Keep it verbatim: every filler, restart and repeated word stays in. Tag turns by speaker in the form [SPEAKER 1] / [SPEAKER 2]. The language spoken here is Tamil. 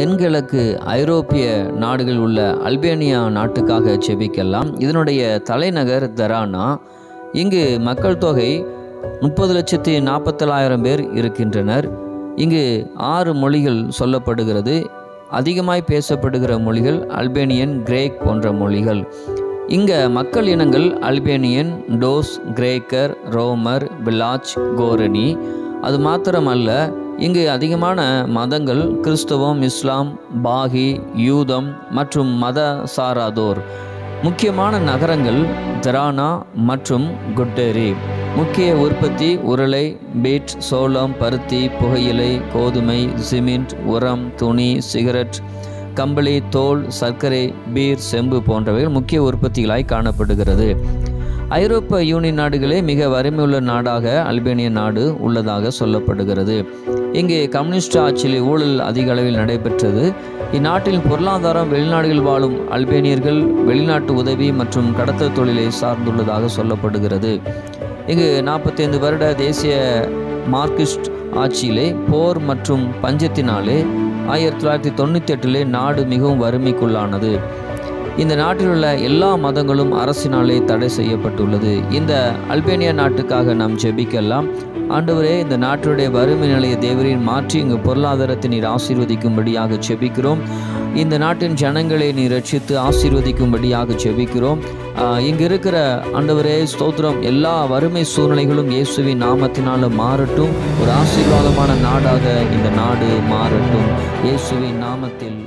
[SPEAKER 1] தென்கிழக்கு ஐரோப்பிய நாடுகளில் உள்ள அல்பேனியா நாட்டுக்காக செபிக்கலாம். இதனுடைய தலைநகர் தரானா. இங்கு மக்கள் தொகை முப்பது லட்சத்தி நாற்பத்தேழாயிரம் பேர் இருக்கின்றனர். இங்கு ஆறு மொழிகள் சொல்லப்படுகிறது. அதிகமாய் பேசப்படுகிற மொழிகள் அல்பேனியன், கிரேக் போன்ற மொழிகள். இங்கே மக்கள் இனங்கள் அல்பேனியன், டோஸ், கிரேக்கர், ரோமர், பிலாச், கோரணி. அது மாத்திரமல்ல, இங்கு அதிகமான மதங்கள் கிறிஸ்தவம், இஸ்லாம், பாகி, யூதம் மற்றும் மத சாராதோர். முக்கியமான நகரங்கள் தரானா மற்றும் குட்டேரி. முக்கிய உற்பத்தி உருளை, பீட், சோளம், பருத்தி, புகையிலை, கோதுமை, சிமெண்ட், உரம், துணி, சிகரெட், கம்பளி, தோல், சர்க்கரை, பீர், செம்பு போன்றவைகள் முக்கிய உற்பத்திகளாய் காணப்படுகிறது. ஐரோப்பிய யூனியன் நாடுகளே மிக வறுமையுள்ள நாடாக அல்பேனிய நாடு உள்ளதாக சொல்லப்படுகிறது. இங்கே கம்யூனிஸ்ட் ஆட்சியில் ஊழல் அதிக அளவில் நடைபெற்றது. இந்நாட்டில் பொருளாதாரம் வெளிநாடுகளில் வாழும் அல்பேனியர்கள் வெளிநாட்டு உதவி மற்றும் கடத்தல் தொழிலை சார்ந்துள்ளதாக சொல்லப்படுகிறது. இங்கு நாற்பத்தி ஐந்து வருட தேசிய மார்க்சிஸ்ட் ஆட்சியிலே போர் மற்றும் பஞ்சத்தினாலே ஆயிரத்தி தொள்ளாயிரத்தி தொண்ணூற்றி எட்டிலே நாடு மிகவும் வறுமைக்குள்ளானது. இந்த நாட்டில் உள்ள எல்லா மதங்களும் அரசினாலே தடை செய்யப்பட்டுள்ளது. இந்த அல்பேனியா நாட்டுக்காக நாம் ஜெபிக்கலாம். ஆண்டவரே, இந்த நாட்டுடைய வறுமை நிலையை தேவரின் மாற்றி இங்கு பொருளாதாரத்தை நீர் ஆசீர்வதிக்கும்படியாக ஜெபிக்கிறோம். இந்த நாட்டின் ஜனங்களை நீர் ரட்சித்து ஆசீர்வதிக்கும்படியாக ஜெபிக்கிறோம். இங்கு இருக்கிற ஆண்டவரே ஸ்தோத்திரம், எல்லா வறுமை சூழ்நிலைகளும் இயேசுவின் நாமத்தினால மாறட்டும். ஒரு ஆசீர்வாதமான நாடாக இந்த நாடு மாறட்டும். இயேசுவின் நாமத்தில்